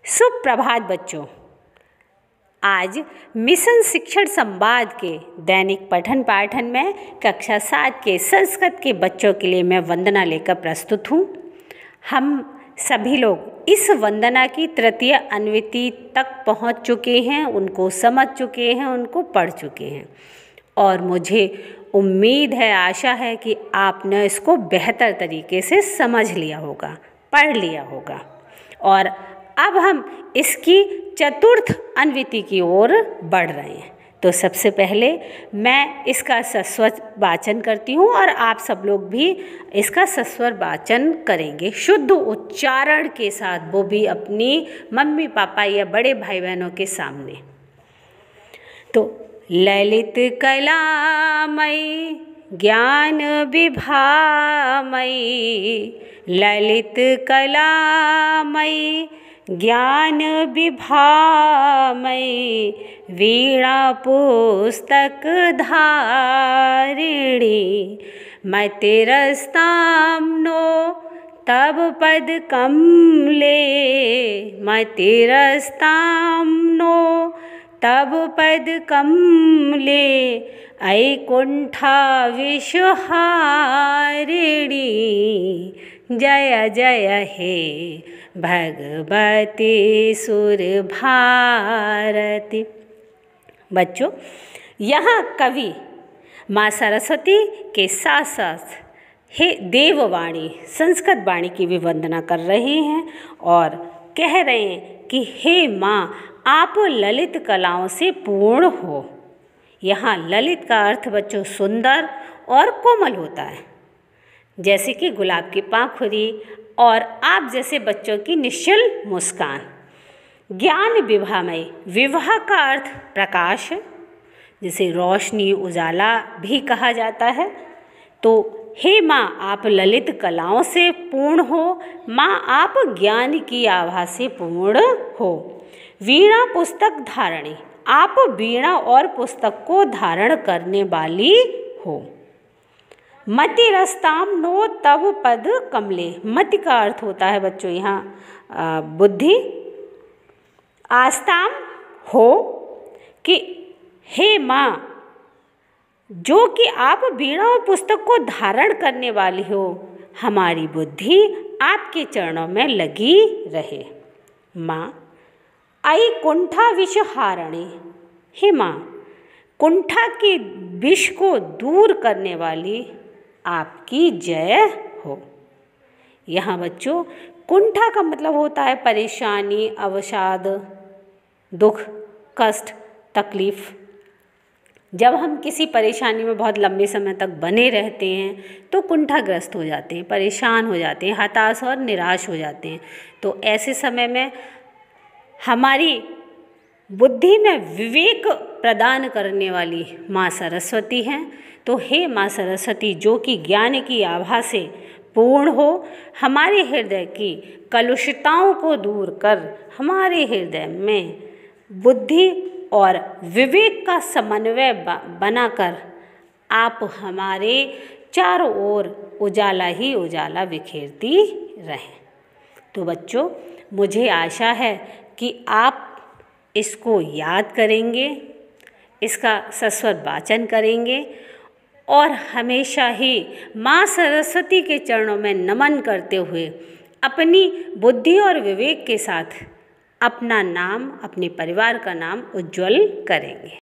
सुप्रभात बच्चों। आज मिशन शिक्षण संवाद के दैनिक पठन पाठन में कक्षा 7 के संस्कृत के बच्चों के लिए मैं वंदना लेकर प्रस्तुत हूँ। हम सभी लोग इस वंदना की तृतीय अनुवृत्ति तक पहुँच चुके हैं, उनको समझ चुके हैं, उनको पढ़ चुके हैं और मुझे उम्मीद है, आशा है कि आपने इसको बेहतर तरीके से समझ लिया होगा, पढ़ लिया होगा। और अब हम इसकी चतुर्थ अनुवृत्ति की ओर बढ़ रहे हैं। तो सबसे पहले मैं इसका सस्वर वाचन करती हूँ और आप सब लोग भी इसका सस्वर वाचन करेंगे शुद्ध उच्चारण के साथ, वो भी अपनी मम्मी पापा या बड़े भाई बहनों के सामने। तो ललित कलामयी ज्ञान विभामयी, ललित कलामयी ज्ञान विभामयी, वीणा पुस्तक धारिणी, मतिरस्तां नो तव पद कमले, मतिरस्तां नो तव पद कमले, ऐकुंठा विषहारिणी, जय जय हे भगवती सुरभारती। बच्चों, यहाँ कवि माँ सरस्वती के साथ साथ हे देववाणी संस्कृत वाणी की भी वंदना कर रहे हैं और कह रहे हैं कि हे माँ, आप ललित कलाओं से पूर्ण हो। यहाँ ललित का अर्थ बच्चों सुंदर और कोमल होता है, जैसे कि गुलाब की पाखुरी और आप जैसे बच्चों की निश्चल मुस्कान। ज्ञान विभामय, विवाह का अर्थ प्रकाश, जिसे रोशनी उजाला भी कहा जाता है। तो हे माँ, आप ललित कलाओं से पूर्ण हो। माँ, आप ज्ञान की आभा से पूर्ण हो। वीणा पुस्तक धारणी, आप वीणा और पुस्तक को धारण करने वाली हो। मतिरस्तां नो तव पद कमले, मति का अर्थ होता है बच्चों यहाँ बुद्धि। आस्ताम हो कि हे माँ, जो कि आप वीणा और पुस्तक को धारण करने वाली हो, हमारी बुद्धि आपके चरणों में लगी रहे। माँ, आई कुंठा विषहारिणी, हे माँ, कुंठा के विष को दूर करने वाली आपकी जय हो। यहाँ बच्चों कुंठा का मतलब होता है परेशानी, अवसाद, दुख, कष्ट, तकलीफ। जब हम किसी परेशानी में बहुत लंबे समय तक बने रहते हैं तो कुंठाग्रस्त हो जाते हैं, परेशान हो जाते हैं, हताश और निराश हो जाते हैं। तो ऐसे समय में हमारी बुद्धि में विवेक प्रदान करने वाली माँ सरस्वती हैं। तो हे माँ सरस्वती, जो कि ज्ञान की आभा से पूर्ण हो, हमारे हृदय की कलुषताओं को दूर कर हमारे हृदय में बुद्धि और विवेक का समन्वय बनाकर आप हमारे चारों ओर उजाला ही उजाला बिखेरती रहें। तो बच्चों, मुझे आशा है कि आप इसको याद करेंगे, इसका सस्वर वाचन करेंगे और हमेशा ही माँ सरस्वती के चरणों में नमन करते हुए अपनी बुद्धि और विवेक के साथ अपना नाम, अपने परिवार का नाम उज्ज्वल करेंगे।